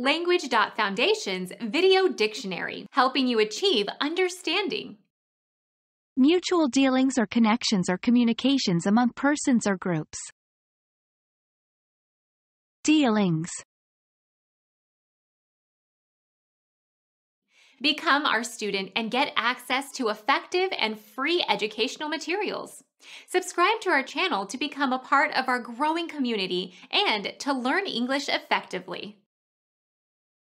Language.Foundation's Video Dictionary, helping you achieve understanding. Mutual dealings or connections or communications among persons or groups. Dealings. Become our student and get access to effective and free educational materials. Subscribe to our channel to become a part of our growing community and to learn English effectively.